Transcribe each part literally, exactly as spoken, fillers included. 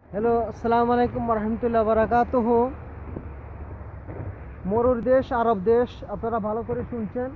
Hello, আসসালামু আলাইকুম রহমতুল্লাহ বারাকাতুহু। মরুর দেশ, আরব দেশ, আপনারা ভালো করে শুনছেন।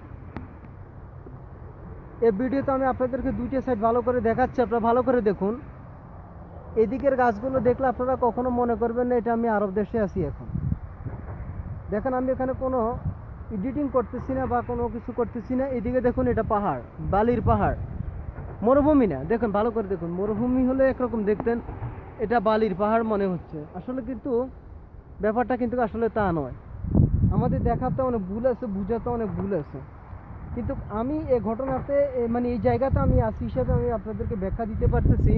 এই ভিডিওতে আমি আপনাদেরকে দুইটা সাইড ভালো করে দেখাচ্ছি, আপনারা ভালো করে দেখুন। এদিকের গাছগুলো দেখলে আপনারা কখনো মনে করবেন না এটা আমি আরব দেশে আছি। এখন দেখেন, আমি এখানে কোনো এডিটিং করতেছি না বা কোনো কিছু করতেছি না। এদিকে দেখুন, এটা পাহাড়, বালির পাহাড়, মরুভূমি না। দেখুন ভালো করে দেখুন, মরুভূমি হলে একরকম দেখতেন, এটা বালির পাহাড় মনে হচ্ছে। আসলে কিন্তু ব্যাপারটা কিন্তু আসলে তা নয়। আমাদের দেখাতে অনেক ভুল আছে, বুঝাতে অনেক ভুল আছে। কিন্তু আমি এই ঘটনাতে মানে এই জায়গাতে আমি আছি হিসাবে আমি আপনাদেরকে ব্যাখ্যা দিতে পারতেছি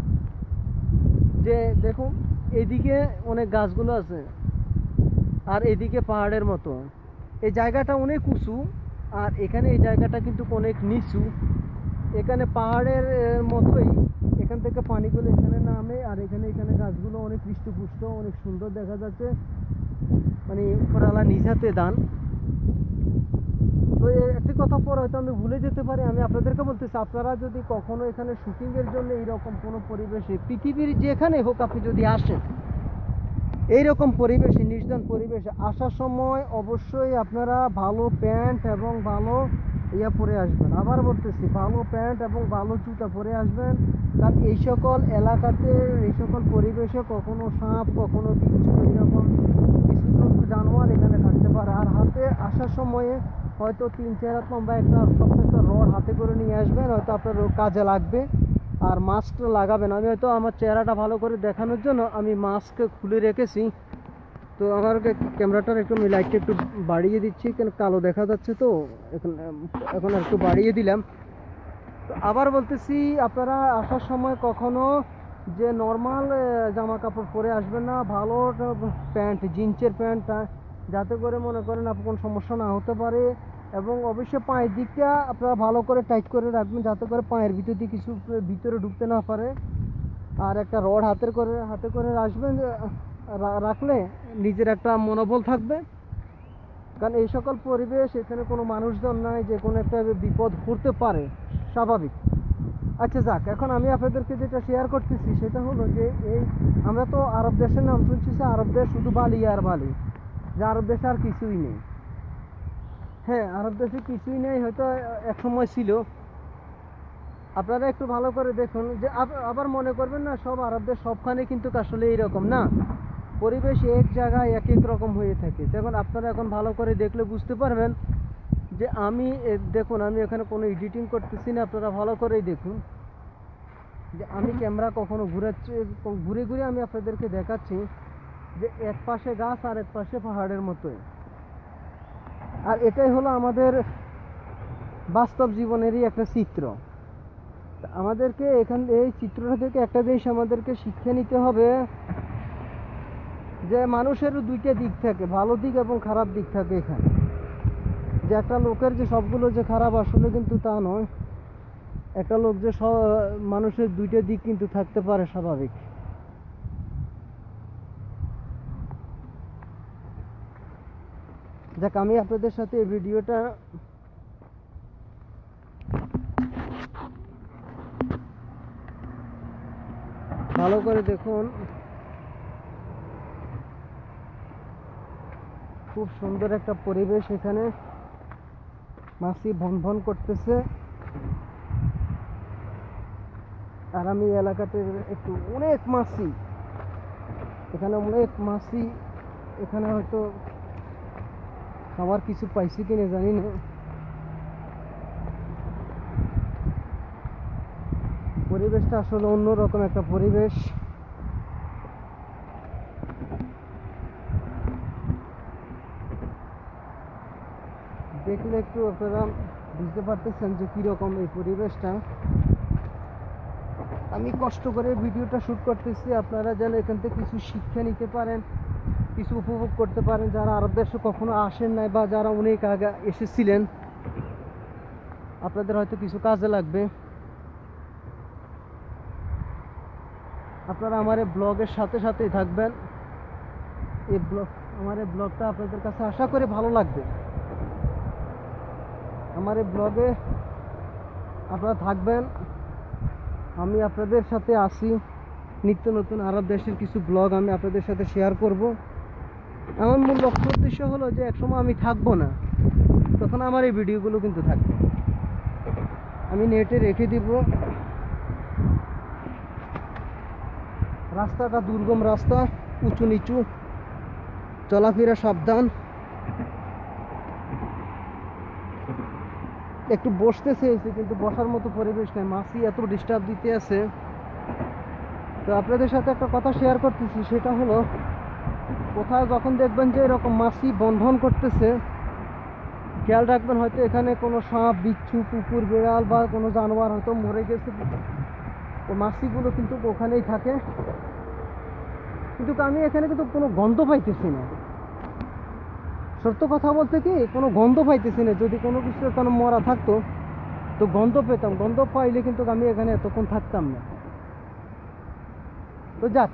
যে দেখুন, এদিকে অনেক গাছগুলো আছে আর এদিকে পাহাড়ের মতো। এই জায়গাটা অনেক উঁচু আর এখানে এই জায়গাটা কিন্তু অনেক নিচু। এখানে পাহাড়ের মতোই এখান থেকে পানিগুলো এখানে নামে আর এখানে এখানে গাছগুলো অনেক হৃষ্টপুষ্ট, অনেক সুন্দর দেখা যাচ্ছে, মানে উপরালা নিজাতে দান। তো একটি কথা পর হয়তো আমি ভুলে যেতে পারি, আমি আপনাদেরকে বলতেছি, আপনারা যদি কখনো এখানে শুটিংয়ের জন্য এইরকম কোনো পরিবেশে, পৃথিবীর যেখানে হোক আপনি যদি আসেন এইরকম পরিবেশে, নির্জন পরিবেশে আসার সময় অবশ্যই আপনারা ভালো প্যান্ট এবং ভালো ইয়া পরে আসবেন। আবার বলতেছি, ভালো প্যান্ট এবং ভালো জুতা পরে আসবেন। কারণ এই সকল এলাকাতে, এই সকল পরিবেশে কখনো সাপ, কখনো বিচ্ছু, এইরকম কিছু জন্তু জানোয়ার এখানে থাকতে পারে। আর হাতে আসার সময়ে হয়তো তিন চার হাত লম্বা একটা শক্ত একটা রড হাতে করে নিয়ে আসবেন, হয়তো আপনার কাজে লাগবে। আর মাস্ক লাগাবেন। আমি হয়তো আমার চেহারাটা ভালো করে দেখানোর জন্য আমি মাস্ক খুলে রেখেছি। তো আমার ক্যামেরাটার একটু আমি লাইটটা একটু বাড়িয়ে দিচ্ছি, কেন কালো দেখা যাচ্ছে। তো এখন এখন একটু বাড়িয়ে দিলাম। তো আবার বলতেছি, আপনারা আসার সময় কখনো যে নর্মাল জামা কাপড় পরে আসবেন না, ভালো প্যান্ট, জিন্সের প্যান্ট, যাতে করে মনে করেন আপনার কোনো সমস্যা না হতে পারে। এবং অবশ্যই পায়ের দিকটা আপনারা ভালো করে টাইট করে রাখবেন, যাতে করে পায়ের ভিতর দিয়ে কিছু ভিতরে ঢুকতে না পারে। আর একটা রড হাতের করে হাতে করে আসবেন, রাখলে নিজের একটা মনোবল থাকবে। কারণ এই সকল পরিবেশ, এখানে কোনো মানুষজন নাই, যে কোনো একটা বিপদ ঘটতে পারে, স্বাভাবিক। আচ্ছা যাক, এখন আমি আপনাদেরকে যেটা শেয়ার করতেছি সেটা হলো যে এই আমরা তো আরব দেশের নাম শুনছি, আরব দেশ শুধু বালি আর বালি, যে আরব দেশে আর কিছুই নেই। হ্যাঁ, আরব দেশে কিছুই নেই, হয়তো এক সময় ছিল। আপনারা একটু ভালো করে দেখুন, যে আবার মনে করবেন না সব আরব দেশ সবখানে কিন্তু আসলে এইরকম না। পরিবেশ এক জায়গায় এক এক রকম হয়ে থাকে। দেখুন, আপনারা এখন ভালো করে দেখলে বুঝতে পারবেন যে আমি দেখুন, আমি এখানে কোনো এডিটিং করতেছি না। আপনারা ভালো করেই দেখুন যে আমি ক্যামেরা কখনো ঘুরাচ্ছি, ঘুরে ঘুরে আমি আপনাদেরকে দেখাচ্ছি যে এক পাশে গাছ আর এক পাশে পাহাড়ের মতোই। আর এটাই হলো আমাদের বাস্তব জীবনেরই একটা চিত্র। আমাদেরকে এখান এই চিত্রটা থেকে একটা জিনিস আমাদেরকে শিক্ষা নিতে হবে, যে মানুষের দুইটা দিক থাকে, ভালো দিক এবং খারাপ দিক থাকে। এখানে যে একটা লোকের যে সবগুলো যে খারাপ, আসলে কিন্তু তা নয়। একটা লোক যে সব, মানুষের দুইটা দিক কিন্তু থাকতে পারে, স্বাভাবিক। যাক, আমি আপনাদের সাথে এই ভিডিওটা ভালো করে দেখুন। খুব সুন্দর একটা পরিবেশ, এখানে মাছি ভন ভন করতেছে। আর আমি এলাকাতে একটু অনেক মাছি, এখানে অনেক মাছি। এখানে হয়তো খাবার কিছু পাইছি কিনা জানি না। পরিবেশটা আসলে অন্যরকম একটা পরিবেশ। দেখলে একটু আপনারা বুঝতে পারতেছেন যে কীরকম এই পরিবেশটা। আমি কষ্ট করে ভিডিওটা শ্যুট করতেছি, আপনারা যেন এখান থেকে কিছু শিক্ষা নিতে পারেন, কিছু উপভোগ করতে পারেন। যারা আরব দেশে কখনো আসেন নাই বা যারা অনেক আগে এসেছিলেন, আপনাদের হয়তো কিছু কাজে লাগবে। আপনারা আমার এই ব্লগের সাথে সাথেই থাকবেন। এই ব্লগ আমার এই ব্লগটা আপনাদের কাছে আশা করি ভালো লাগবে। আমার এই ব্লগে আপনারা থাকবেন, আমি আপনাদের সাথে আসি। নিত্য নতুন আরব দেশের কিছু ব্লগ আমি আপনাদের সাথে শেয়ার করব। আমার মূল লক্ষ্য উদ্দেশ্য হলো যে একসময় আমি থাকবো না, তখন আমার এই ভিডিওগুলো কিন্তু থাকবে, আমি নেটে রেখে দিব। রাস্তাটা দুর্গম রাস্তা, উঁচু নিচু, চলাফেরা সাবধান। একটু বসতে চেয়েছি কিন্তু বসার মতো পরিবেশ নেই, মাছি এত ডিস্টার্ব দিতে আছে। তো আপনাদের সাথে একটা কথা শেয়ার করতেছি, সেটা হলো কোথাও যখন দেখবেন যে এরকম মাছি বন্ধন করতেছে, খেয়াল রাখবেন হয়তো এখানে কোনো সাপ, বিচ্ছু, কুকুর, বিড়াল বা কোনো জানোয়ার হয়তো মরে গেছে, তো মাছিগুলো কিন্তু ওখানেই থাকে। কিন্তু আমি এখানে কিন্তু কোনো গন্ধ পাইতেছি না, সত্য কথা বলতে কি কোনো গন্ধ পাইতেছি না। যদি কোনো কিছু এখানে মরা থাকতো তো গন্ধ পেতাম, গন্ধ পাইলে কিন্তু আমি এখানে এতক্ষণ থাকতাম না। তো যাক,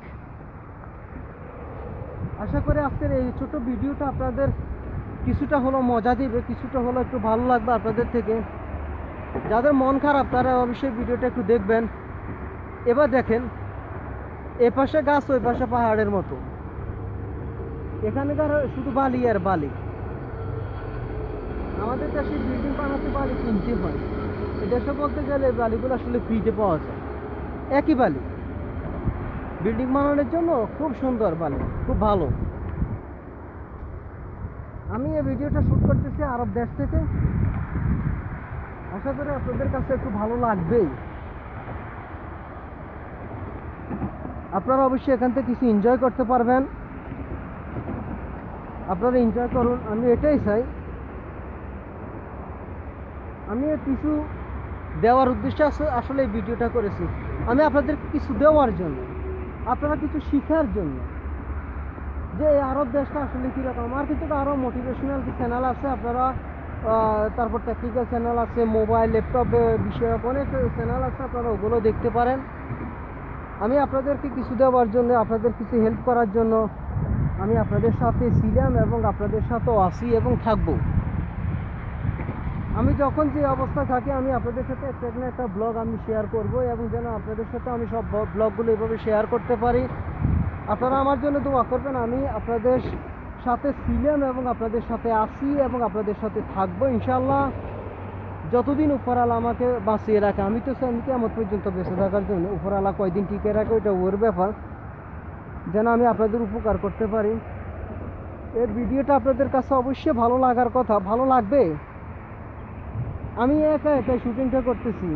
আশা করি আজকের এই ছোট ভিডিওটা আপনাদের কিছুটা হলো মজা দিবে, কিছুটা হলো একটু ভালো লাগবে আপনাদের থেকে। যাদের মন খারাপ তারা অবশ্যই ভিডিওটা একটু দেখবেন। এবার দেখেন, এ পাশে গাছ, ওই পাশে পাহাড়ের মতো, এখানকার শুধু বালি আর বালি। আমাদের দেশে বিল্ডিং বানাতে বালি কিনতে হয়, এদেশে বলতে গেলে বালিগুলো আসলে ফ্রিতে পাওয়া যায়, একই বালি। বিল্ডিং বানানোর জন্য খুব সুন্দর বালি, খুব ভালো। আমি এই ভিডিওটা শ্যুট করতেছি আরব দেশ থেকে, আশা করি আপনাদের কাছে একটু ভালো লাগবেই। আপনারা অবশ্যই এখান থেকে কিছু এনজয় করতে পারবেন, আপনারা এনজয় করুন, আমি এটাই চাই। আমি কিছু দেওয়ার উদ্দেশ্যে আসলে এই ভিডিওটা করেছি, আমি আপনাদের কিছু দেওয়ার জন্য, আপনারা কিছু শিখার জন্য, যে এই আরব দেশটা আসলে কীরকম। আমার কিন্তু আরও মোটিভেশনাল চ্যানেল আছে, আপনারা তারপর টেকনিক্যাল চ্যানেল আছে, মোবাইল ল্যাপটপ বিষয়ক অনেক চ্যানেল আছে, আপনারা ওগুলো দেখতে পারেন। আমি আপনাদেরকে কিছু দেওয়ার জন্য, আপনাদের কিছু হেল্প করার জন্য আমি আপনাদের সাথে ছিলাম এবং আপনাদের সাথেও আছি এবং থাকবো। আমি যখন যে অবস্থা থাকি আমি আপনাদের সাথে একটা না একটা ব্লগ আমি শেয়ার করব, এবং যেন আপনাদের সাথে আমি সব ব্লগগুলো এভাবে শেয়ার করতে পারি। আপনারা আমার জন্য দোয়া করবেন। আমি আপনাদের সাথে ছিলাম এবং আপনাদের সাথে আছি এবং আপনাদের সাথে থাকবো ইনশাআল্লাহ, যতদিন উপরালা আমাকে বাঁচিয়ে রাখে। আমি তো চাই কিয়ামত পর্যন্ত বেঁচে থাকার জন্য, উপরালা কয়দিন টিকে রাখে ওইটা ওর ব্যাপার, যেন আমি আপনাদের উপকার করতে পারি। এই ভিডিওটা আপনাদের কাছে অবশ্যই ভালো লাগার কথা, ভালো লাগবে। আমি একা একাই শুটিংটা করতেছি।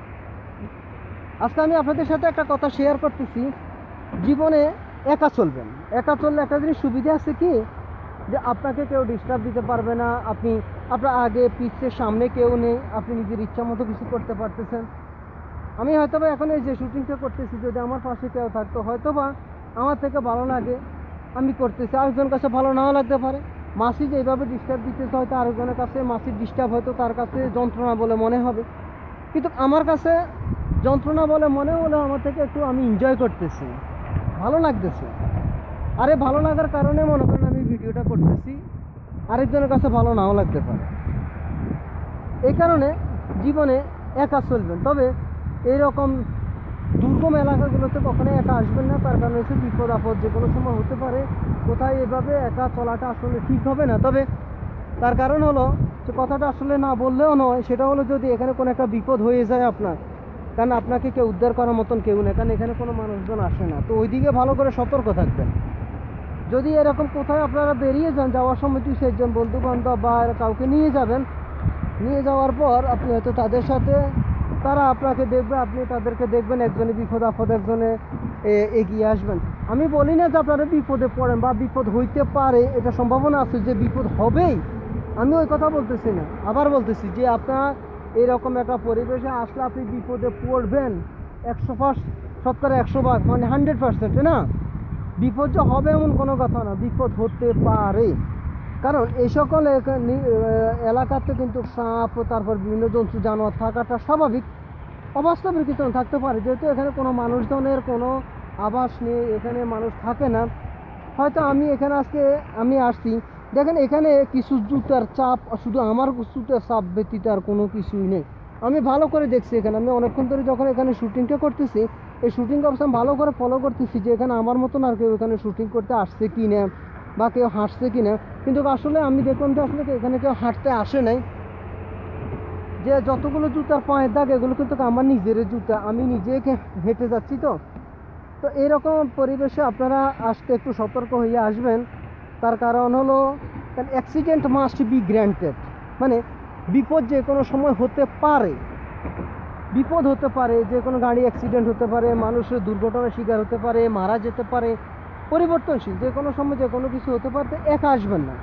আজকে আমি আপনাদের সাথে একটা কথা শেয়ার করতেছি, জীবনে একা চলবেন। একা চললে একটা জিনিস সুবিধা আছে কি, যে আপনাকে কেউ ডিস্টার্ব দিতে পারবে না, আপনি আপনার আগে পিছে সামনে কেউ নেই, আপনি নিজের ইচ্ছা মতো কিছু করতে পারতেছেন। আমি হয়তোবা এখন এই যে শুটিংটা করতেছি, যদি আমার পাশে কেউ থাকতো হয়তোবা আমার থেকে ভালো লাগে আমি করতেছি, আরেকজনের কাছে ভালো নাও লাগতে পারে। মাসি যে এইভাবে ডিস্টার্ব দিতেছে, হয়তো আরেকজনের কাছে মাসির ডিস্টার্ব হয়তো তার কাছে যন্ত্রণা বলে মনে হবে, কিন্তু আমার কাছে যন্ত্রণা বলে মনে হলেও আমার থেকে একটু আমি এনজয় করতেছি, ভালো লাগতেছে। আরে ভালো লাগার কারণে মনে করেন আমি ভিডিওটা করতেছি, আরেকজনের কাছে ভালো নাও লাগতে পারে। এই কারণে জীবনে একা চলবেন, তবে এইরকম দুর্গম এলাকাগুলোতে কখনো একা আসবেন না। তার কারণ হচ্ছে বিপদ আপদ যে কোনো সময় হতে পারে, কোথায় এভাবে একা চলাটা আসলে ঠিক হবে না। তবে তার কারণ হলো যে কথাটা আসলে না বললেও নয়, সেটা হলো যদি এখানে কোনো একটা বিপদ হয়ে যায় আপনার, কারণ আপনাকে কেউ উদ্ধার করার মতন কেউ নেই, কারণ এখানে কোনো মানুষজন আসে না। তো ওইদিকে ভালো করে সতর্ক থাকবেন। যদি এরকম কোথায় আপনারা বেরিয়ে যান, যাওয়ার সময় দুই চারজন বন্ধু বান্ধব বা কাউকে নিয়ে যাবেন, নিয়ে যাওয়ার পর আপনি হয়তো তাদের সাথে, তারা আপনাকে দেখবে, আপনি তাদেরকে দেখবেন, একজনে বিপদ আপদ একজনে এগিয়ে আসবেন। আমি বলি না যে আপনারা বিপদে পড়েন বা বিপদ হইতে পারে, এটা সম্ভাবনা আছে যে বিপদ হবেই, আমি ওই কথা বলতেছি না। আবার বলতেছি যে আপনার এরকম একটা পরিবেশে আসলে আপনি বিপদে পড়বেন একশো পার্সেন্ট, শতকরা একশো ভাগ, মানে হান্ড্রেড পার্সেন্ট না। বিপদ যে হবে এমন কোনো কথা না, বিপদ হতে পারে। কারণ এই সকল এলাকাতে কিন্তু সাপ, তারপর বিভিন্ন জন্তু জানোয়ার থাকাটা স্বাভাবিক, অবাস্তবের কিছু থাকতে পারে। যেহেতু এখানে কোনো মানুষজনের কোনো আবাস নেই, এখানে মানুষ থাকে না। হয়তো আমি এখানে আজকে আমি আসছি, দেখেন এখানে কিছু জুতার চাপ, শুধু আমার জুতার চাপ ব্যতীত আর কোনো কিছুই নেই। আমি ভালো করে দেখছি এখানে, আমি অনেকক্ষণ ধরে যখন এখানে শুটিংটা করতেছি, এই শুটিং অবস্থা আমি ভালো করে ফলো করতেছি যে এখানে আমার মতন আর কেউ এখানে শুটিং করতে আসছে কি না বা কেউ হাঁটছে কি না, কিন্তু আসলে আমি দেখলাম যে আসলে এখানে কেউ হাঁটতে আসে নাই। যে যতগুলো জুতার পায়ের দাগ এগুলো কিন্তু আমার নিজের জুতা, আমি নিজে হেঁটে যাচ্ছি। তো তো এরকম পরিবেশে আপনারা আসতে একটু সতর্ক হয়ে আসবেন। তার কারণ হলো অ্যাক্সিডেন্ট মাস্ট বি গ্র্যান্টেড, মানে বিপদ যে কোনো সময় হতে পারে, বিপদ হতে পারে, যে কোনো গাড়ি অ্যাক্সিডেন্ট হতে পারে, মানুষের দুর্ঘটনার শিকার হতে পারে, মারা যেতে পারে, পরিবর্তনশীল, যে কোনো সময় যে কোনো কিছু হতে পারে। একা আসবেন না,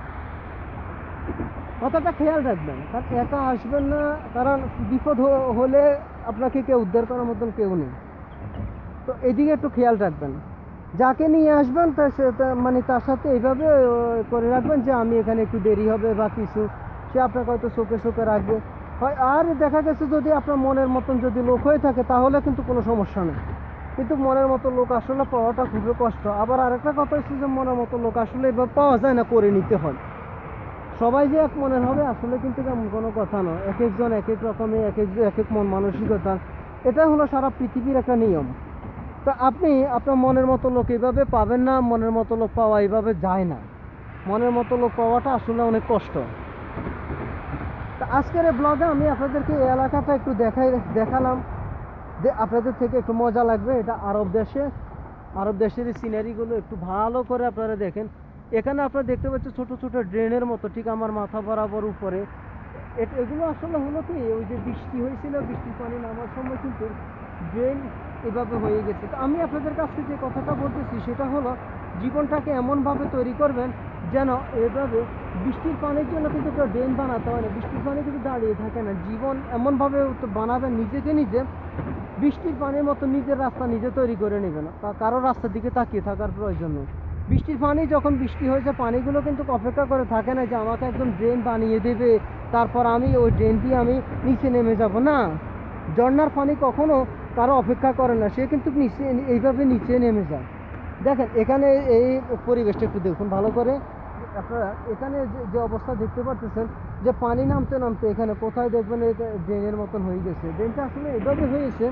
কথাটা খেয়াল রাখবেন, কারণ একা আসবেন না, কারণ বিপদ হলে আপনাকে কেউ উদ্ধার করার মতন কেউ নেই। তো এদিকে একটু খেয়াল রাখবেন, যাকে নিয়ে আসবেন তার মানে তার সাথে এইভাবে করে রাখবেন যে আমি এখানে একটু দেরি হবে বা কিছু, সে আপনাকে হয়তো চোখে চোখে রাখবে হয়। আর দেখা গেছে যদি আপনার মনের মতন যদি লোক হয়ে থাকে তাহলে কিন্তু কোনো সমস্যা নেই, কিন্তু মনের মতো লোক আসলে পাওয়াটা খুবই কষ্ট। আবার আরেকটা কথা হচ্ছে যে মনের মতো লোক আসলে এবার পাওয়া যায় না, করে নিতে হয়। সবাই যে এক মনের হবে আসলে কিন্তু তেমন কোনো কথা নয়, এক একজন এক এক রকমের, এক এক এক এক মন মানসিকতা, এটা হলো সারা পৃথিবীর একটা নিয়ম। তা আপনি আপনার মনের মতো লোক এইভাবে পাবেন না, মনের মতো লোক পাওয়া এইভাবে যায় না, মনের মতো লোক পাওয়াটা আসলে অনেক কষ্ট। তা আজকের এই ব্লগে আমি আপনাদেরকে এই এলাকাটা একটু দেখাই দেখালাম যে আপনাদের থেকে একটু মজা লাগবে। এটা আরব দেশে, আরব দেশের এই সিনারিগুলো একটু ভালো করে আপনারা দেখেন। এখানে আপনারা দেখতে পাচ্ছেন ছোট ছোট ড্রেনের মতো ঠিক আমার মাথা বরাবর উপরে। এগুলো আসলে হলো কি, ওই যে বৃষ্টি হয়েছিল, বৃষ্টির পানি নামার সময় কিন্তু ড্রেন এভাবে হয়ে গেছে। তো আমি আপনাদের কাছে যে কথাটা বলতেছি সেটা হলো জীবনটাকে এমনভাবে তৈরি করবেন যেন এভাবে বৃষ্টির পানির জন্য কিন্তু কেউ ড্রেন বানাতে হয় না, বৃষ্টির পানি কিন্তু দাঁড়িয়ে থাকে না। জীবন এমনভাবে বানাবেন নিজেকে নিজে বৃষ্টির পানির মতো নিজের রাস্তা নিজে তৈরি করে নেবেন, কারো রাস্তার দিকে তাকিয়ে থাকার প্রয়োজন নেই। বৃষ্টির পানি যখন বৃষ্টি হয়েছে পানিগুলো কিন্তু অপেক্ষা করে থাকে না যে আমাকে একদম ড্রেন বানিয়ে দেবে তারপর আমি ওই ড্রেন দিয়ে আমি নিচে নেমে যাব না। ঝর্ণার পানি কখনো কারো অপেক্ষা করে না, সে কিন্তু নিচে এইভাবে নিচে নেমে যায়। দেখেন এখানে এই পরিবেশটা একটু দেখুন ভালো করে আপনারা। এখানে যে অবস্থা দেখতে পাচ্ছেন যে পানি নামতে নামতে এখানে কোথায় দেখবেন ড্রেনের মতন হয়ে গেছে। ড্রেনটা আসলে এভাবে হয়েছে,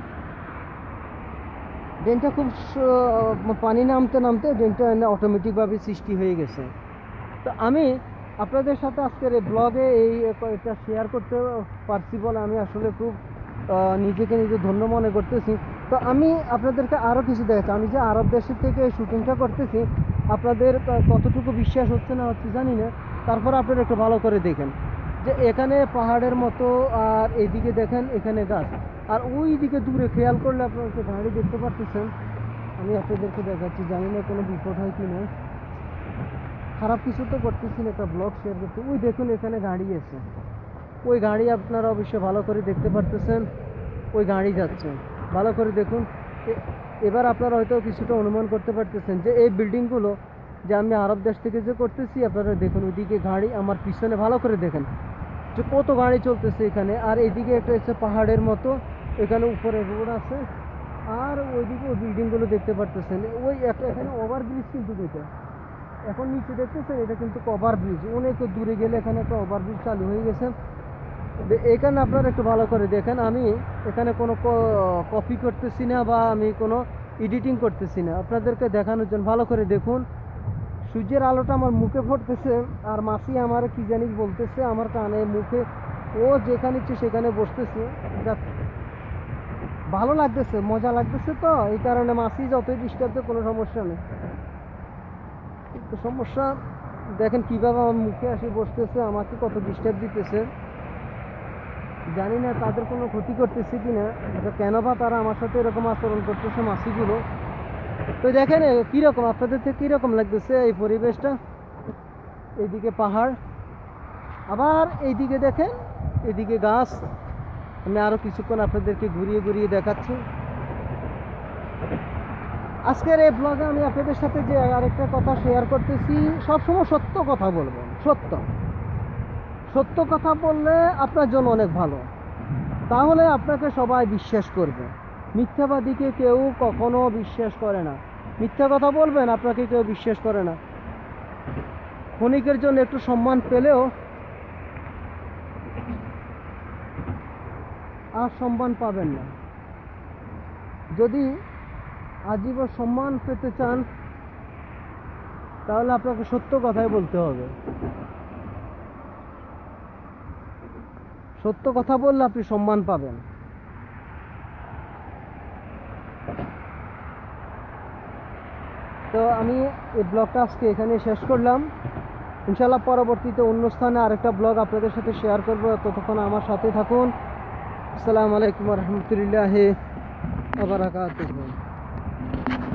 ড্রেনটা খুব পানি নামতে নামতে ড্রেনটা অটোমেটিকভাবে সৃষ্টি হয়ে গেছে। তো আমি আপনাদের সাথে আজকের এই ব্লগে এই এটা শেয়ার করতে পারছি বলে আমি আসলে খুব নিজেকে নিজে ধন্য মনে করতেছি। তো আমি আপনাদেরকে আরও কিছু দেখাচ্ছি, আমি যে আরব দেশের থেকে শুটিংটা করতেছি আপনাদের কতটুকু বিশ্বাস হচ্ছে না হচ্ছে জানি না, তারপর আপনারা একটু ভালো করে দেখেন যে এখানে পাহাড়ের মতো, আর এইদিকে দেখেন এখানে গাছ, আর ওই দিকে দূরে খেয়াল করলে আপনারা একটা গাড়ি দেখতে পাচ্ছেন। আমি আপনাদেরকে দেখাচ্ছি, জানি না কোনো বিপদ হয় কি না, খারাপ কিছু তো করতেছি না, একটা ব্লগ শেয়ার করতে। ওই দেখুন এখানে গাড়ি আছে, ওই গাড়ি আপনারা অবশ্যই ভালো করে দেখতে পারতেছেন, ওই গাড়ি যাচ্ছে, ভালো করে দেখুন। এবার আপনারা হয়তো কিছুটা অনুমান করতে পারতেছেন যে এই বিল্ডিংগুলো যে আমি আরব দেশ থেকে যে করতেছি, আপনারা দেখুন ওইদিকে গাড়ি, আমার পিছনে ভালো করে দেখেন যে কত গাড়ি চলতেছে এখানে। আর এইদিকে একটা হচ্ছে পাহাড়ের মতো, এখানে উপরে রোড আছে, আর ওইদিকে ওই বিল্ডিংগুলো দেখতে পারতেছেন। ওই একটা এখানে ওভারব্রিজ কিন্তু যেটা এখন নিচে দেখতেছেন এটা কিন্তু ওভারব্রিজ, অনেক দূরে গেলে এখানে একটা ওভারব্রিজ চালু হয়ে গেছে। এখানে আপনারা একটু ভালো করে দেখেন, আমি এখানে কোনো কপি করতেছি না বা আমি কোনো এডিটিং করতেছি না, আপনাদেরকে দেখানোর জন্য। ভালো করে দেখুন, সূর্যের আলোটা আমার মুখে পড়তেছে, আর মাসি আমার কি জানি বলতেছে আমার কানে মুখে, ও যেখানে ইচ্ছে সেখানে বসতেছে, ভালো লাগতেছে, মজা লাগতেছে। তো এই কারণে মাসি যতই ডিস্টার্ব দেয় কোনো সমস্যা নেই। তো সমস্যা দেখেন কীভাবে আমার মুখে আসে বসতেছে, আমাকে কত ডিস্টার্ব দিতেছে, জানি না তাদের কোনো ক্ষতি করতেছে কি না, কেন বা তারা আমার সাথে এরকম আচরণ করতেছে মাসিগুলো। তো দেখেন কীরকম আপনাদের থেকে কীরকম লাগতেছে এই পরিবেশটা। এইদিকে পাহাড়, আবার এইদিকে দেখেন এদিকে গাছ। আমি আরও কিছুক্ষণ আপনাদেরকে ঘুরিয়ে ঘুরিয়ে দেখাচ্ছি। আজকের এই ব্লগে আমি আপনাদের সাথে যে আরেকটা কথা শেয়ার করতেছি, সবসময় সত্য কথা বলবেন, সত্য সত্য কথা বললে আপনার জন্য অনেক ভালো, তাহলে আপনাকে সবাই বিশ্বাস করবে। মিথ্যাবাদীকে কেউ কখনো বিশ্বাস করে না, মিথ্যা কথা বলবেন আপনাকে কেউ বিশ্বাস করে না। ক্ষণিকের জন্য একটু সম্মান পেলেও আর সম্মান পাবেন না। যদি আজীবন সম্মান পেতে চান তাহলে আপনাকে সত্য কথাই বলতে হবে। সত্য কথা বললে আপনি সম্মান পাবেন। তো আমি এই ব্লগটা আজকে এখানে শেষ করলাম। ইনশাআল্লাহ পরবর্তীতে অন্য স্থানে আরেকটা ব্লগ আপনাদের সাথে শেয়ার করব। ততক্ষণ আমার সাথে থাকুন। আসসালামু আলাইকুম ওয়া রাহমাতুল্লাহি ওয়া বারাকাতুহু।